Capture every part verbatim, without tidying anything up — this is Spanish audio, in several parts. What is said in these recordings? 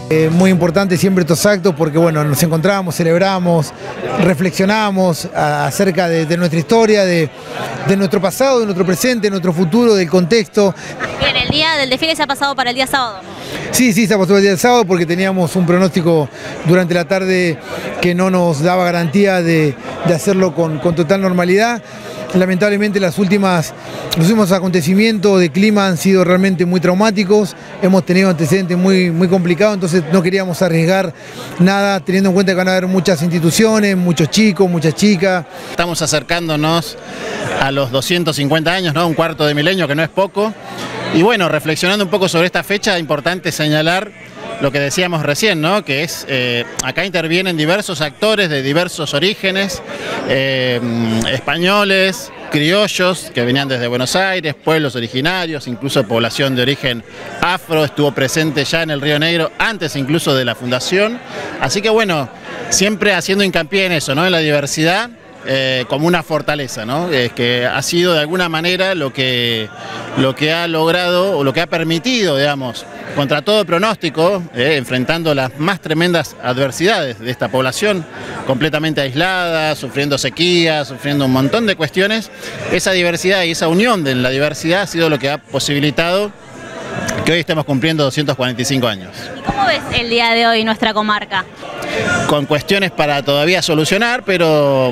Eh, muy importante siempre estos actos porque bueno, nos encontramos, celebramos, reflexionamos a, acerca de, de nuestra historia, de, de nuestro pasado, de nuestro presente, de nuestro futuro, del contexto. Bien, el día del desfile se ha pasado para el día sábado. Sí, sí, se pasó el día del sábado porque teníamos un pronóstico durante la tarde que no nos daba garantía de, de hacerlo con, con total normalidad. Lamentablemente las últimas, los últimos acontecimientos de clima han sido realmente muy traumáticos, hemos tenido antecedentes muy, muy complicados, entonces no queríamos arriesgar nada, teniendo en cuenta que van a haber muchas instituciones, muchos chicos, muchas chicas. Estamos acercándonos a los doscientos cincuenta años, ¿no? Un cuarto de milenio, que no es poco. Y bueno, reflexionando un poco sobre esta fecha, es importante señalar lo que decíamos recién, ¿no? Que es, eh, acá intervienen diversos actores de diversos orígenes, eh, españoles, criollos que venían desde Buenos Aires, pueblos originarios, incluso población de origen afro, estuvo presente ya en el Río Negro antes incluso de la fundación. Así que bueno, siempre haciendo hincapié en eso, ¿no? En la diversidad. Eh, como una fortaleza, ¿no? Es que ha sido de alguna manera lo que, lo que ha logrado o lo que ha permitido, digamos, contra todo pronóstico, eh, enfrentando las más tremendas adversidades de esta población, completamente aislada, sufriendo sequías, sufriendo un montón de cuestiones. Esa diversidad y esa unión de la diversidad ha sido lo que ha posibilitado que hoy estemos cumpliendo doscientos cuarenta y cinco años. ¿Y cómo ves el día de hoy nuestra comarca? Con cuestiones para todavía solucionar, pero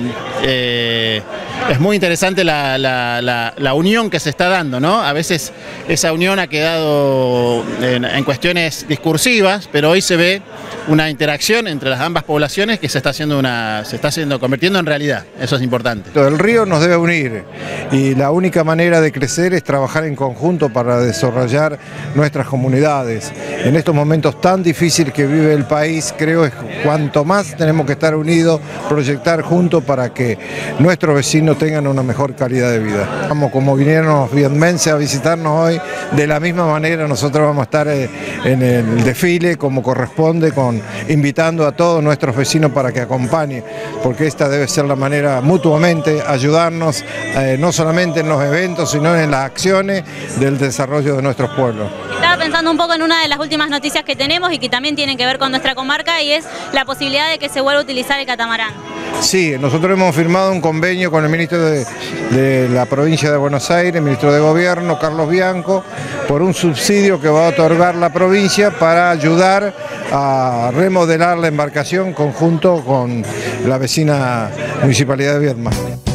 eh, es muy interesante la, la, la, la unión que se está dando, ¿no? A veces esa unión ha quedado en, en cuestiones discursivas, pero hoy se ve una interacción entre las ambas poblaciones que se está haciendo una, se está haciendo, convirtiendo en realidad. Eso es importante. El río nos debe unir y la única manera de crecer es trabajar en conjunto para desarrollar nuestras comunidades. En estos momentos tan difíciles que vive el país, creo que cuanto más tenemos que estar unidos, proyectar juntos para que nuestros vecinos tengan una mejor calidad de vida. Como, como vinieron los vietmenses a visitarnos hoy, de la misma manera nosotros vamos a estar en el desfile como corresponde, con invitando a todos nuestros vecinos para que acompañen, porque esta debe ser la manera mutuamente ayudarnos, eh, no solamente en los eventos, sino en las acciones del desarrollo de nuestros pueblos. Estaba pensando un poco en una de las últimas noticias que tenemos y que también tienen que ver con nuestra comarca, y es la posibilidad de que se vuelva a utilizar el catamarán. Sí, nosotros hemos firmado un convenio con el ministro de, de la provincia de Buenos Aires, el ministro de Gobierno, Carlos Bianco, por un subsidio que va a otorgar la provincia para ayudar a remodelar la embarcación conjunto con la vecina Municipalidad de Viedma.